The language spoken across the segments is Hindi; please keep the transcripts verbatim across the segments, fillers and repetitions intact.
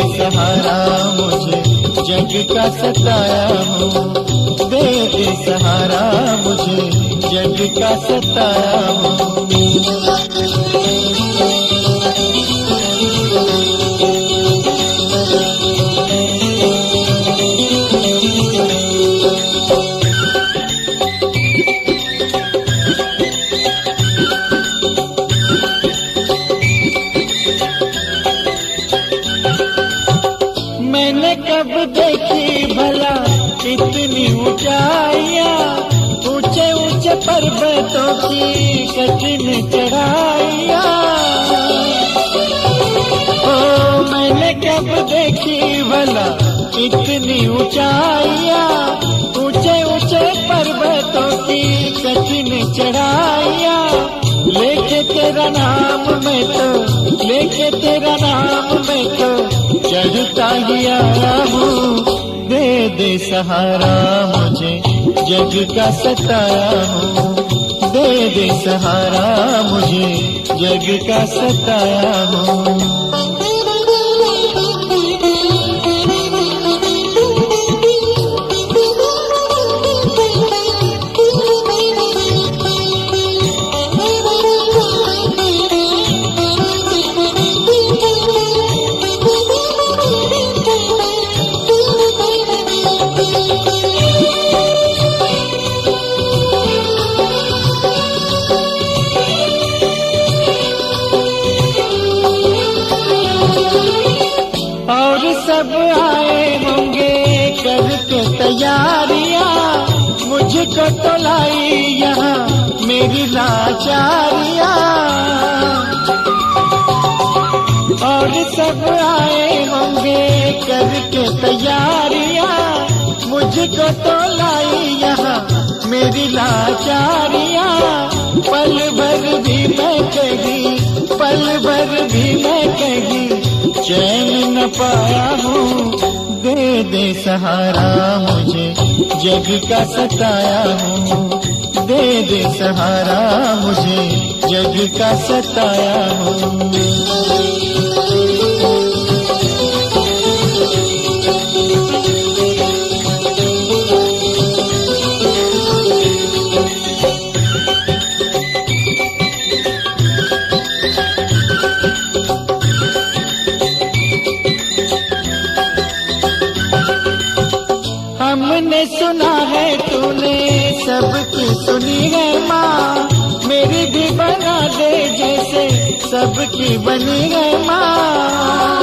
सहारा मुझे जग का सताया हूँ, दे दे सहारा मुझे जग का सताया हूँ। मैंने कब देखी भला इतनी ऊंचाइयां, ऊंचे ऊंचे पर्वतों की कठिन चढ़ाइयां। ओ मैंने कब देखी भला इतनी ऊंचाइयां, ऊंचे ऊंचे पर्वतों की कठिन चढ़ाइयां। लेके तेरा नाम मैं तो, लेके तेरा नाम मैं तो चढ़ता ही आया हूँ, दे दे सहारा मुझे जग का सताया हूँ, दे दे सहारा मुझे जग का सताया हूँ। सब आए होंगे करके तैयारियां, मुझको तो लाई यहाँ मेरी लाचारियां। और सब आए होंगे करके तैयारियां, मुझको तो लाई यहाँ मेरी लाचारियां। पल भर भी मैं कहीं, पल भर भी मैं कहीं चैन न पाया हूँ, दे दे सहारा मुझे जग का सताया हूँ, दे दे सहारा मुझे जग का सताया हूँ। हमने सुना है तूने सबकी सुनी है माँ, मेरी भी बना दे जैसे सबकी बनी है माँ।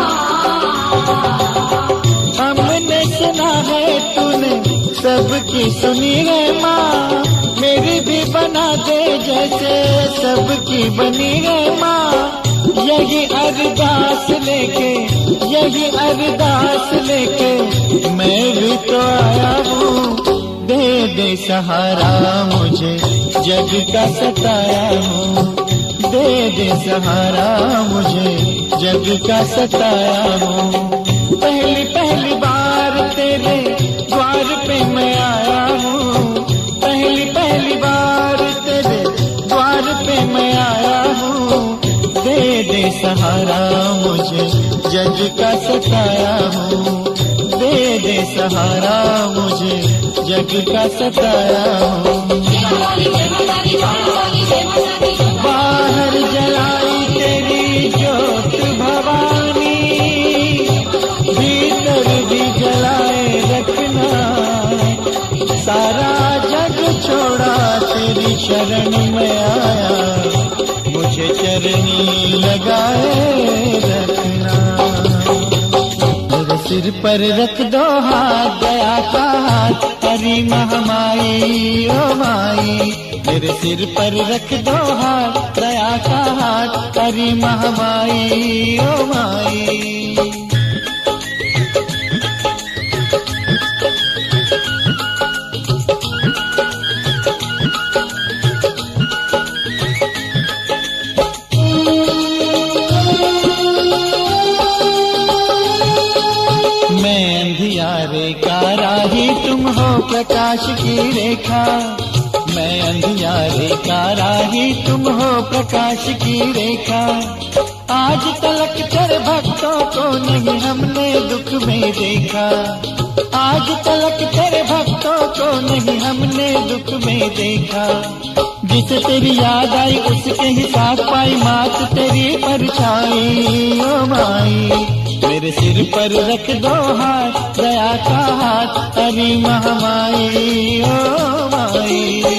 हमने सुना है तूने सबकी सुनी है माँ, मेरी भी बना दे जैसे सबकी बनी है माँ। यही अरदास लेके, यही अरदास लेके मैं भी तो आया हूँ, दे दे सहारा मुझे जग का सताया हूँ, दे दे सहारा मुझे जग का सताया हूँ। पहली पहली बार तेरे द्वार पे मैं आया हूँ, पहली पहली बार तेरे द्वार पे मैं आया हूँ, दे दे सहारा मुझे जग का सताया हूँ, दे दे सहारा मुझे जग का सताया हूँ। बाहर जलाई तेरी ज्योत भवानी, भीतर भी जलाए रखना, सारा जग छोड़ा तेरी शरण में आया, मुझे चरनी लगाए रखना। मेरे सिर पर रख दो हाथ दया का हाथ, हरी महामाई ओ माई, मेरे सिर पर रख दो हाथ दया का हाथ, हरी महामाई ओ माई। मैं अंधियारे का राही तुम हो प्रकाश की रेखा, मैं अंधियारे का राही तुम हो प्रकाश की रेखा। आज तलक तेरे भक्तों को नहीं हमने में देखा, आज तलक तेरे भक्तों को नहीं हमने दुख में देखा। जिसे तेरी याद आई उसके ही साथ पाई मात तेरी परछाई। ओ माई मेरे सिर पर रख दो हाथ, दया का हाथ हरी महामाई। ओ माई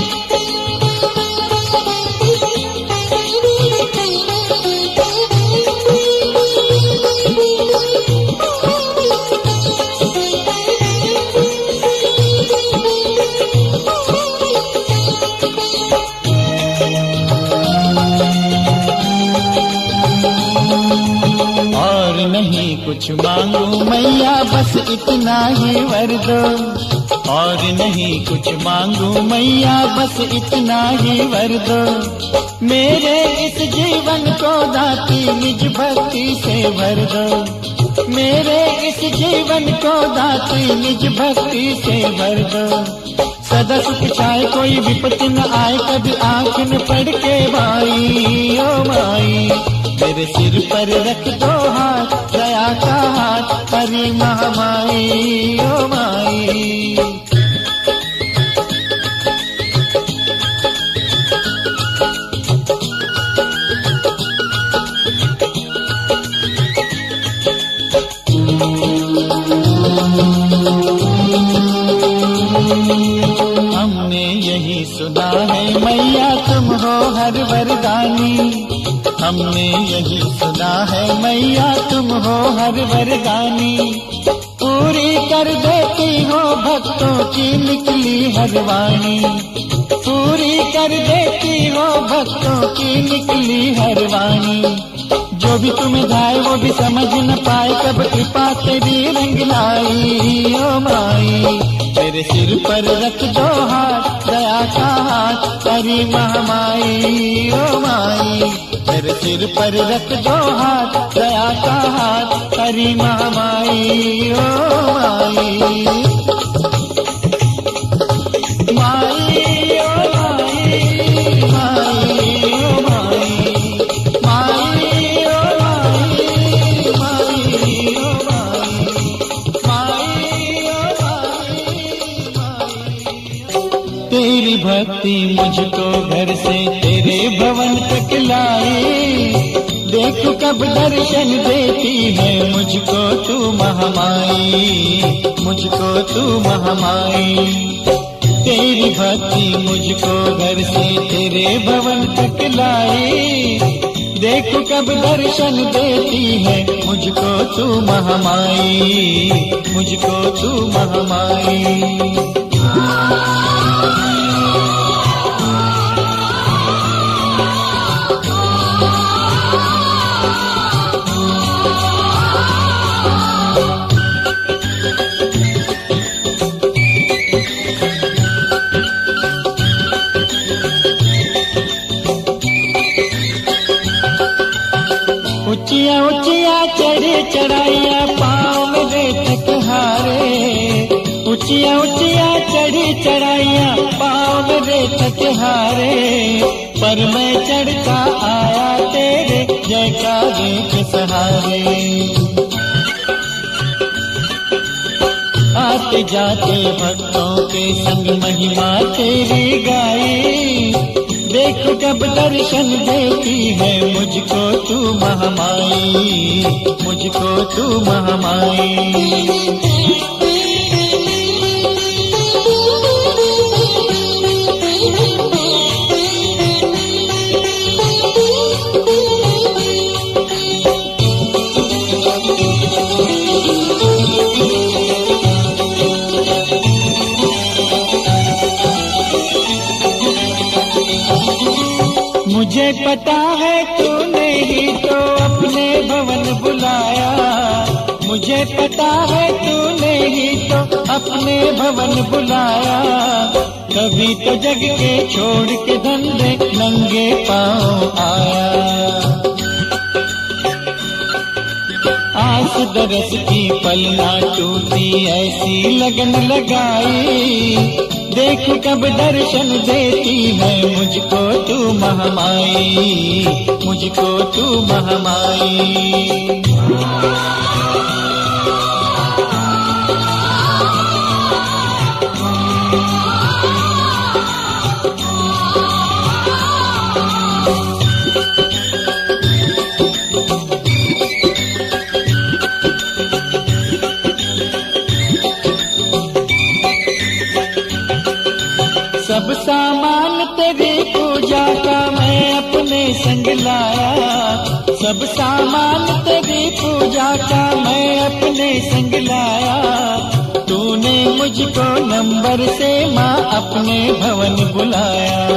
नहीं कुछ मांगू मैया बस इतना ही वर दो, और नहीं कुछ मांगू मैया बस इतना ही वर दो। मेरे इस जीवन को दाती निज भक्ति से भर दो, मेरे इस जीवन को दाती निज भक्ति से भर दो। सदा सुख छाए कोई विपत्ति न आए, कभी आंख न पड़ के भाई। ओ माई मेरे सिर पर रख दो हाथ, दया का हाथ हरी महामाई। ओ माई हमने यही सुना है मैया तुम हो हर वरदानी, हमने यही सुना है मैया तुम हो हर वरदानी। पूरी कर देती हो भक्तों की निकली हर वाणी, पूरी कर देती हो भक्तों की निकली हर वाणी। जो भी तुम्हें जाए वो भी समझ न पाए, कब कृपा तेरी रंग लाई। ओ माई तेरे सिर पर रख दो हाथ, दया का हाथ हरी महामाई। ओ माई तेरे सिर पर रख दो हाथ, दया का हाथ हरी महामाई। ओ माई माई ओ माई माई ओ माई माई ओ माई माई ओ माई माई ओ तेरी भक्ति मुझको घर से तेरे भवन तक लाई। देखो कब दर्शन देती है मुझको तू महामाई, मुझको तू महामाई। तेरी भक्ति मुझको घर से तेरे भवन तक लाई। देखो कब दर्शन देती है मुझको तू महामाई, मुझको तू महामाई। ऊंचिया ऊंचिया चढ़े चढ़ाइया पाँव में रेत हारे, ऊंचिया ऊंचिया चढ़ी चढ़ाइया पाँव में रेत हारे। पर मैं चढ़ता आया तेरे जयकारे के सहारे। आते जाते भक्तों के संग महिमा तेरी गाई। देखो कब दर्शन देती है मुझको तू महामाई, मुझको तू महामाई। मुझे पता है तूने ही तो अपने भवन बुलाया, मुझे पता है तूने ही तो अपने भवन बुलाया। कभी तो जग के छोड़ के धंधे नंगे पाँव आया। आस दरस की पलना टूटी ऐसी लगन लगाई। देख कब दर्शन देती है मुझको तू महामाई, मुझको तू महामाई। संग लाया, सब सामान तेरी पूजा का मैं अपने संग लाया। तूने मुझको नंबर से माँ अपने भवन बुलाया।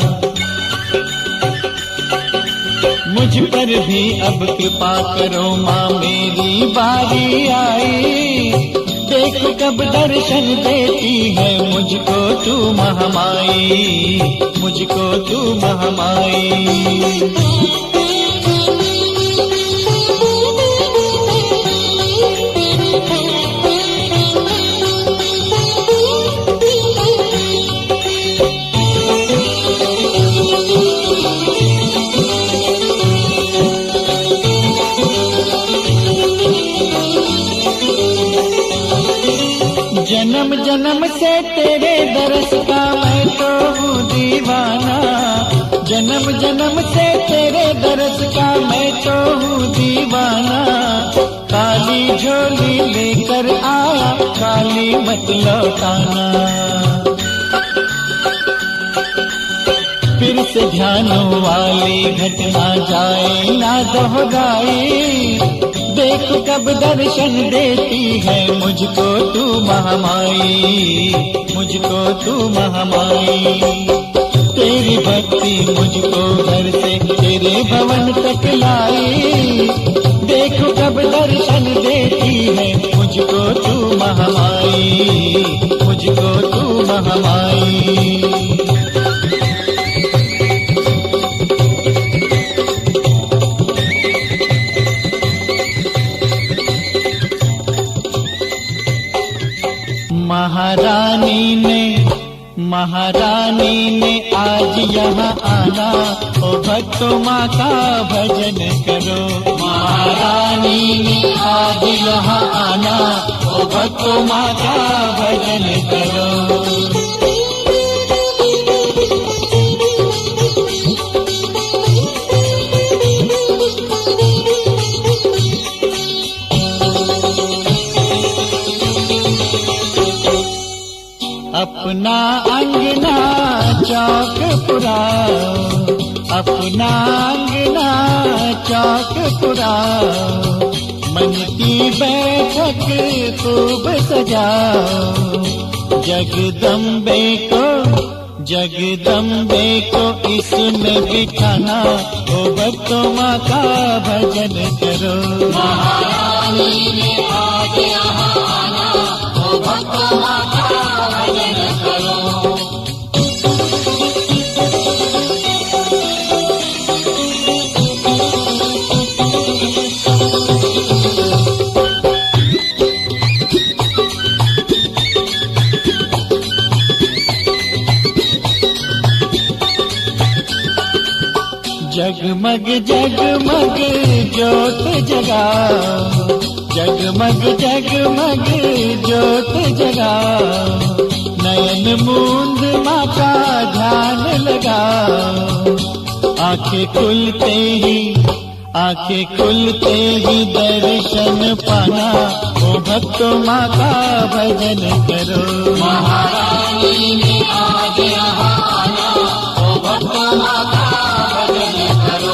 मुझ पर भी अब कृपा करो माँ मेरी बारी आई। देखो कब दर्शन देती है मुझको तू महामाई, मुझको तू महामाई। जन्म जन्म से तेरे दरस का मैं तो हूँ दीवाना। जन्म जन्म से तेरे दरस का मैं तो हूँ दीवाना। काली झोली लेकर आया, काली मत लौटाना। फिर से ध्यानों वाली घटना जाए ना दोहराई। देख कब दर्शन देती है मुझको तू महामाई, मुझको तू महामाई। तेरी भक्ति मुझको घर से तेरे भवन तक लाई। देख कब दर्शन देती है मुझको तू महामाई, मुझको तू महामाई। महारानी ने महारानी ने आज यहाँ आना। ओ भक्तों माँ का भजन करो। महारानी ने आज यहाँ आना। ओ भक्तों माँ का भजन करो। अपना अंगना चौक पुराओ, अपना अंगना चौक पुराओ। मन की बैठक खूब सजाओ। जगदम्बे को जगदम्बे को इसमें बिठाना। ओ भक्तों माँ का भजन करो। महारानी ने आज यहाँ आना। ओ भक्तों माँ का भजन करो। जगमग जगमग ज्योत जगाओ। जगमग जगमग ज्योत जगाओ। नयन मूंद माँ का ध्यान लगाओ। आंखें खुलते ही आंखें खुलते ही दर्शन पाना। ओ भक्तों माँ का भजन करो। महारानी ने आज यहाँ आना। ओ भक्तों माँ का भजन करो।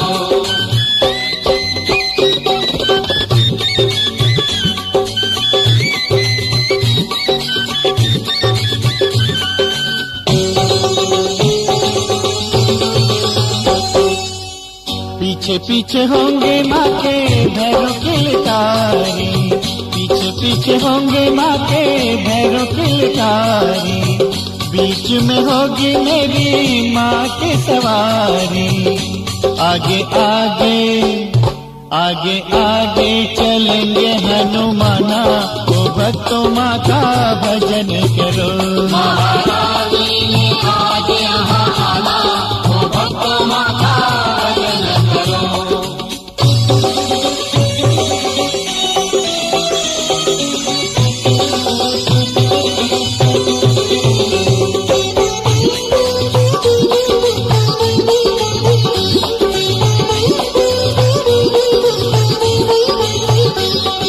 पीछे पीछे होंगे माँ के भैरों की लतारी। पीछे पीछे होंगे माँ के भैरों की लतारी। बीच में होगी मेरी माँ की सवारी। आगे आगे आगे आगे चलेंगे हनुमाना। ओ भक्तों माँ का भजन करो। महारानी ने आज यहाँ आना। ओ भक्तों माँ का भजन करो।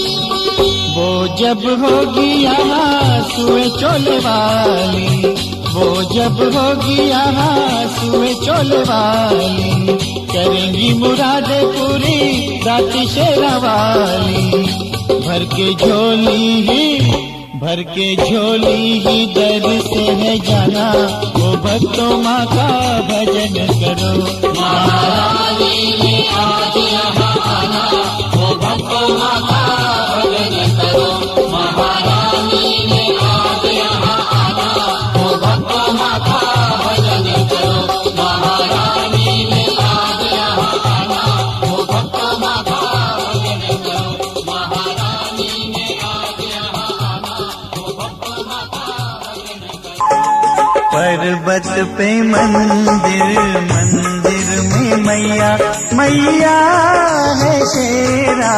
जब होगी यहाँ सुए चोले वाली। वो जब होगी यहाँ सुए चोले वाली, करेंगी मुरादे पूरी दाती शेरा वाली। भर के झोली ही भर के झोली ही दर से है जाना, वो भक्तों माँ का भजन करो। महारानी ने आज यहाँ आना, वो भक्तों माँ का भजन करो। महारानी ने आज यहाँ आना, वो भक्तों माँ का भजन करो। महारानी ने आज यहाँ आना, वो भक्तों माँ का भजन करो। महारानी ने आज यहाँ आना, वो भक्तों माँ का भजन करो। पर्वत पे मंदिर, मंदिर में मैया, मैया है शेरा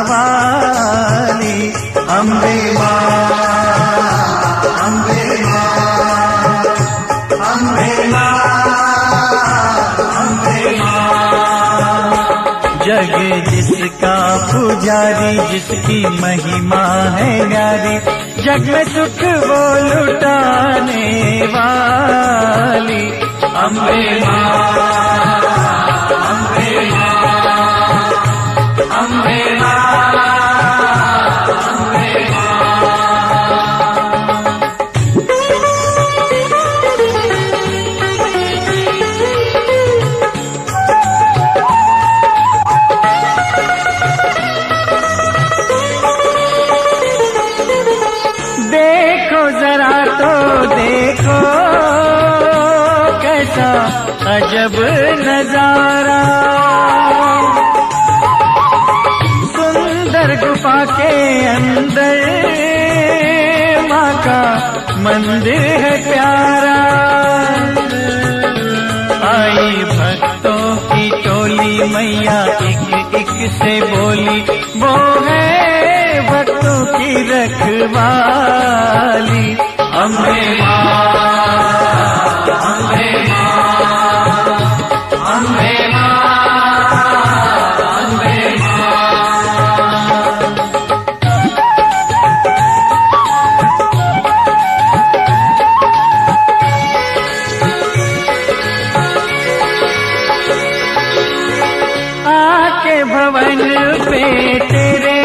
वाली। अम्बे माँ, अम्बे माँ, अम्बे माँ, अम्बे माँ। जग जिसका पुजारी, जिसकी महिमा है न्यारी, जग में सुख वो लुटाने वाली। अम्बे माँ, अम्बे माँ, अम्बे माँ, अम्बे माँ। जरा तो देखो कैसा अजब नजारा, सुंदर गुफा के अंदर माँ का मंदिर है प्यारा। आई भक्तों की टोली, मैया एक एक से बोली, वो है भक्तों की रखवाली। अम्बे माँ, अम्बे माँ, अम्बे माँ, अम्बे माँ। आके भवन पे तेरे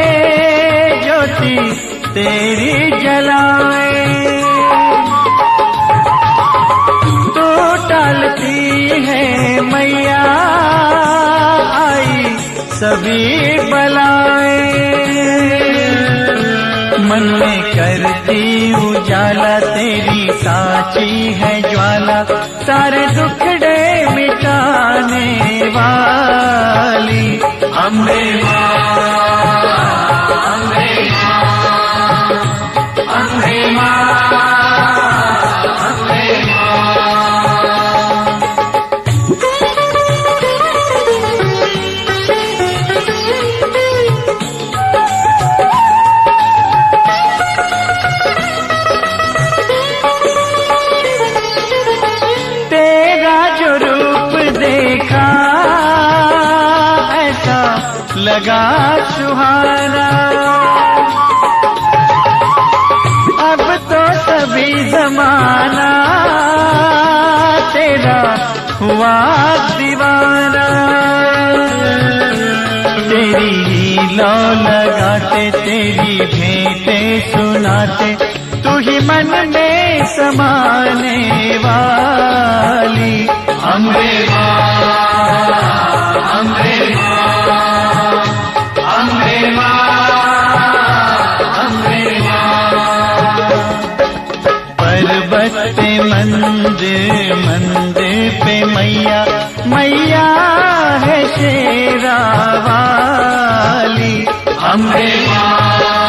तेरी जलाए, तो टालती है मैया आई सभी बलाए। मन में करती उजाला, तेरी साची है ज्वाला, सारे दुखड़े मिटाने वाली। अम्बे माँ, अम्बे माँ, अम्बे माँ, अम्बे माँ। तेरा जो रूप देखा ऐसा लगा सुहाना, अब तो सभी जमाना तेरा हुआ दीवाना। तेरी ही लौ लगाते, तेरी भेंटे सुनाते, तू ही मन में समाने वाली। अम्बे माँ, अम्बे माँ, अम्बे माँ, अम्बे माँ। पर्वत पे मंदिर, मंदिर पे मैया, मैया है शेरा वाली। अम्बे माँ,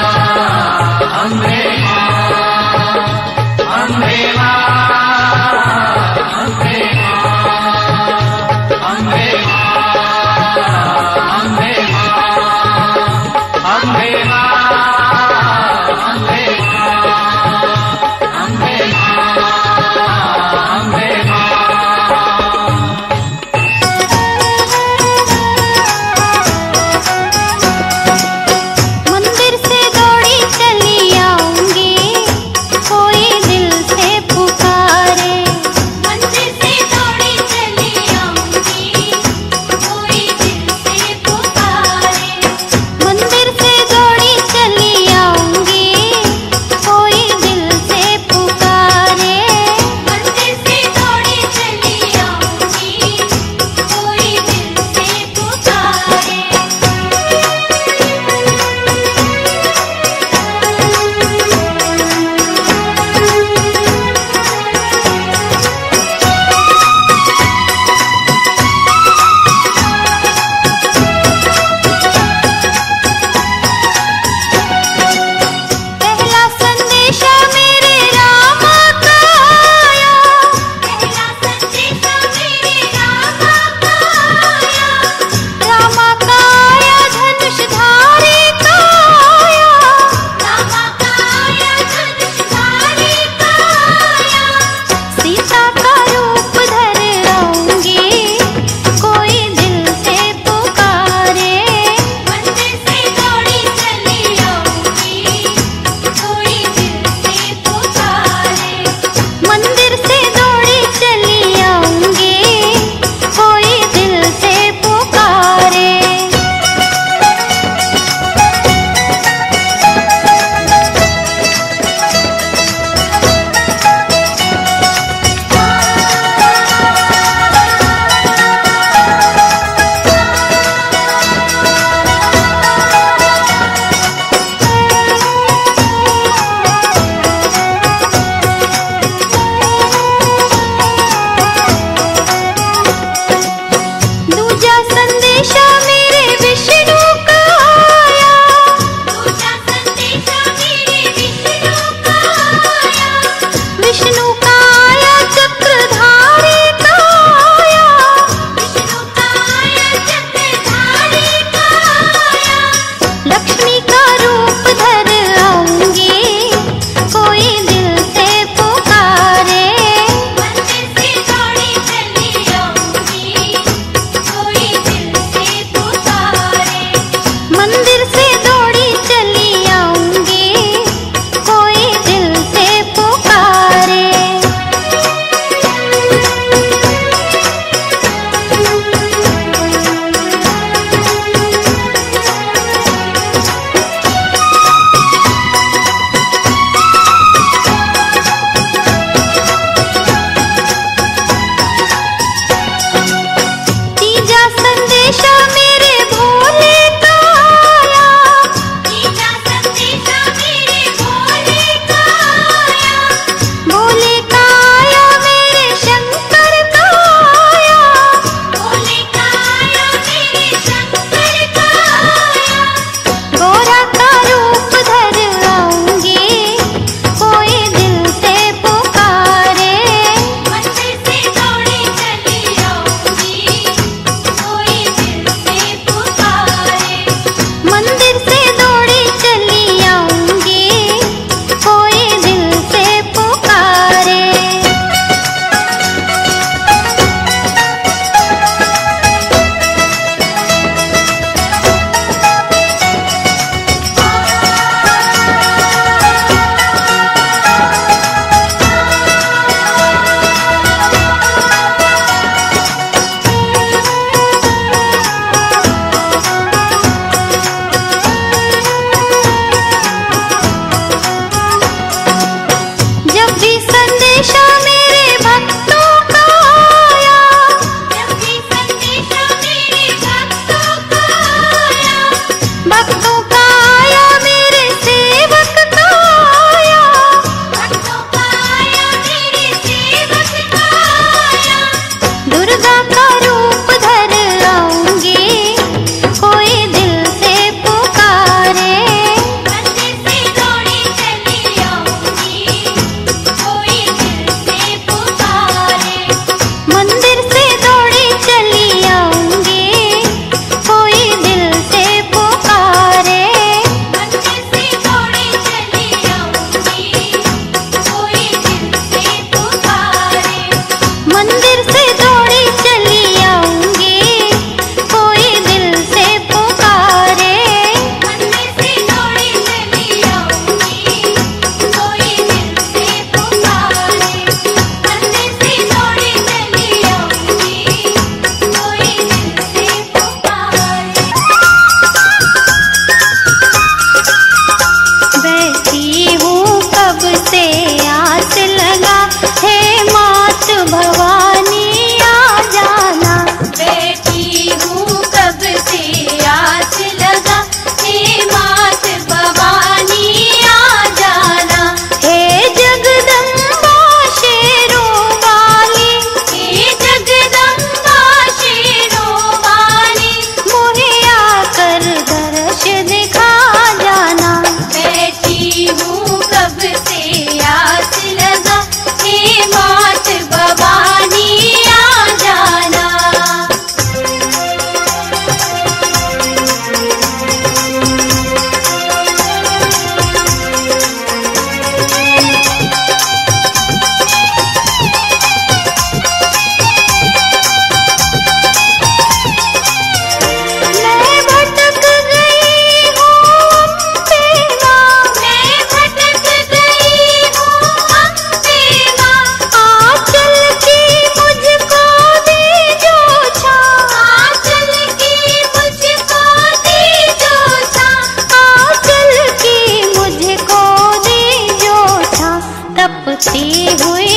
अम्बे माँ, अम्बे माँ, अम्बे माँ, अम्बे मंदिर से दौड़ी चली आओ, से आस लगा, हे मात भवानी आ जाना। बैठी हूँ कब से आस लगा, हे मात भवानी आ जाना। हे जगदम्बा शेरों वाली, हे जगदम्बा शेरों वाली, मोहे आकर दर्श दिखा जाना। बैठी हूँ कब से आस लगा, हे मात भवानी आ जाना। मैं भटक गई हूँ अम्बे माँ, मैं भटक गई हूँ अम्बे माँ, आंचल की मुझको दीजो छाँ, आंचल की मुझको दीजो छाँ, आंचल की मुझको दीजो छाँ। तपती हुई